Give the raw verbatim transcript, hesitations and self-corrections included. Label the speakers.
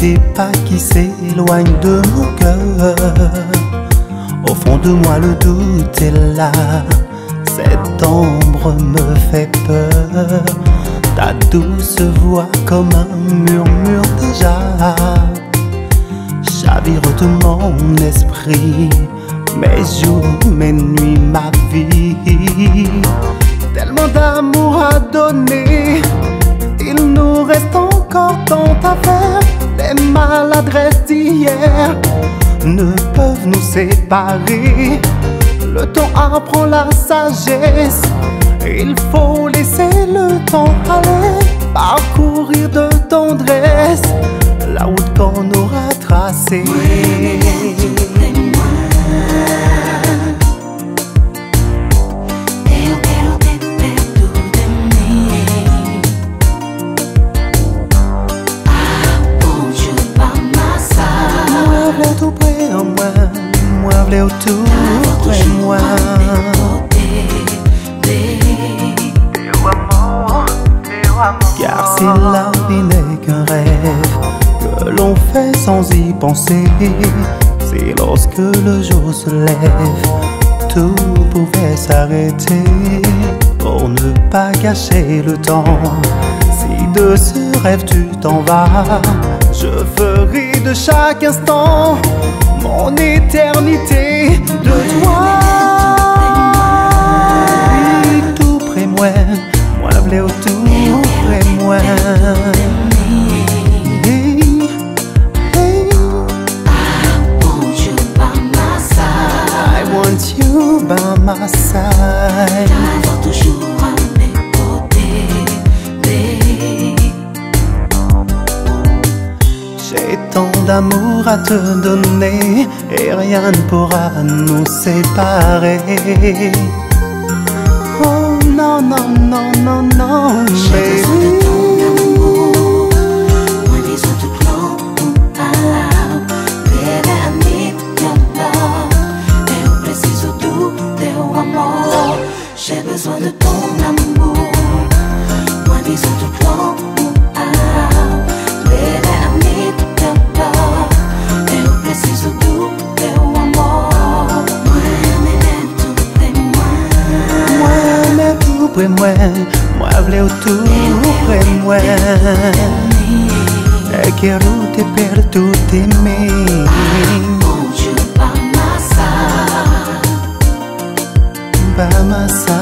Speaker 1: des pas qui s'éloignent de mon cœur. Au fond de moi le doute est là, cette ombre me fait peur. Ta douce voix comme un murmure déjà chavirote mon esprit, mes jours, mes nuits, ma vie. Tellement d'amour à donner, il nous reste encore tant à faire. Les maladresses d'hier ne peuvent nous séparer. Le temps apprend la sagesse, il faut laisser le temps aller, parcourir de tendresse la route qu'on aura tracée. Tout près en moi, moi v'lais tout près moi. Car si la vie n'est qu'un rêve que l'on fait sans y penser, c'est lorsque le jour se lève, tout pouvait s'arrêter. Pour ne pas gâcher le temps, si de ce rêve tu t'en vas, je ferai de chaque instant mon éternité de toi. Oui, tout près moi, moi v'lais tout près moi. Hey, hey. I want you by my side. J'ai tant d'amour à te donner et rien ne pourra nous séparer. Oh non, non, non, non, non, baby.
Speaker 2: J'ai besoin de ton amour. Moi disons tout plan.
Speaker 1: Près moi, moi v'lais tout près moi. Et quiero te per tout aimer. By my side.